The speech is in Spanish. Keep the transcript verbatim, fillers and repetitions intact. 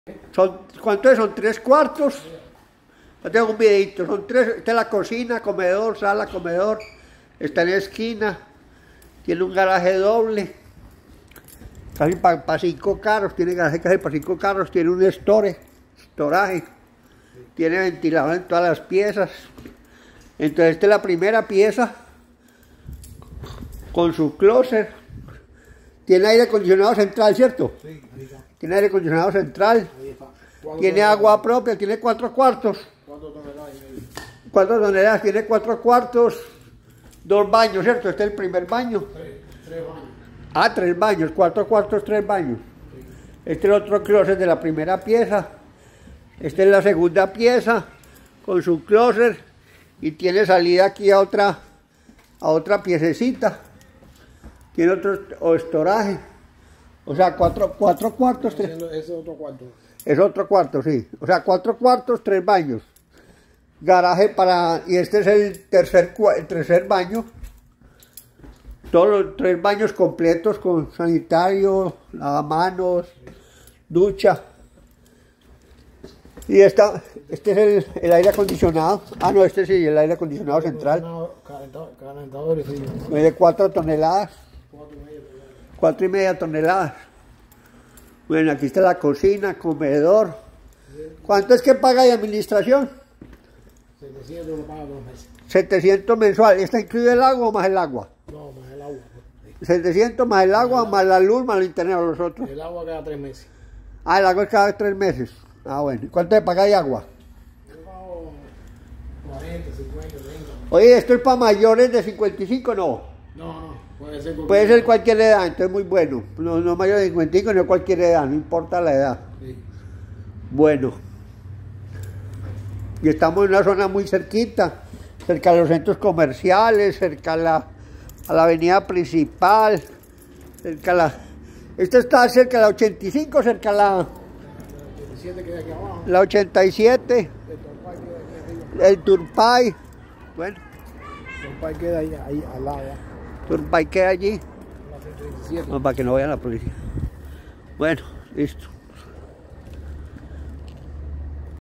Son, ¿cuánto es? Son tres cuartos. Yo tengo un videito, son tres, esta es la cocina, comedor, sala, comedor, está en la esquina, tiene un garaje doble, casi para pa cinco carros, tiene garaje casi para cinco carros, tiene un store, storaje, tiene ventilador en todas las piezas. Entonces esta es la primera pieza, con su closet, tiene aire acondicionado central, ¿cierto? Sí, tiene aire acondicionado central, tiene agua propia, tiene cuatro cuartos. ¿Cuántas toneladas? ¿Cuántas toneladas? Tiene cuatro cuartos, dos baños, ¿cierto? Este es el primer baño. Tres, tres baños. Ah, tres baños, cuatro cuartos, tres baños. Sí. Este es el otro closet de la primera pieza. Esta es la segunda pieza, con su closet. Y tiene salida aquí a otra, a otra piececita. Tiene otro estoraje. O sea, cuatro, cuatro cuartos. Tres. Ese es otro cuarto. Es otro cuarto, sí. O sea, cuatro cuartos, tres baños. Garaje para... Y este es el tercer, el tercer baño. Todos los tres baños completos con sanitario, lavamanos, ducha. Y esta, este es el, el aire acondicionado. Ah, no, este sí, el aire acondicionado central. Calentadores, sí. De cuatro toneladas. Cuatro y media toneladas. Cuatro y media toneladas. Bueno, aquí está la cocina, comedor. ¿Cuánto es que paga de administración? setecientos lo paga dos meses. setecientos mensual. ¿Está incluido el agua o más el agua? No, más el agua. setecientos más el agua, más la luz, más el internet o los otros. El agua cada tres meses. Ah, el agua es cada tres meses. Ah, bueno. ¿Cuánto le pagáis agua? Yo pago cuarenta, cincuenta, treinta. Oye, ¿esto es para mayores de cincuenta y cinco? No. No, no, puede ser cualquier Puede ser cualquier edad, entonces muy bueno. No, no mayor de cincuenta y cinco, no cualquier edad, no importa la edad. Sí. Bueno. Y estamos en una zona muy cerquita, cerca de los centros comerciales, cerca a la, a la avenida principal, cerca a la... Esto está cerca de la ochenta y cinco, cerca a la... ochenta y siete queda aquí abajo. La ochenta y siete, El Torpay queda aquí arriba. el Turpay, bueno, El Torpay queda ahí, ahí al lado. ¿eh? Turpay queda allí, La ciento veintisiete. no, para que no vayan la policía. Bueno, listo.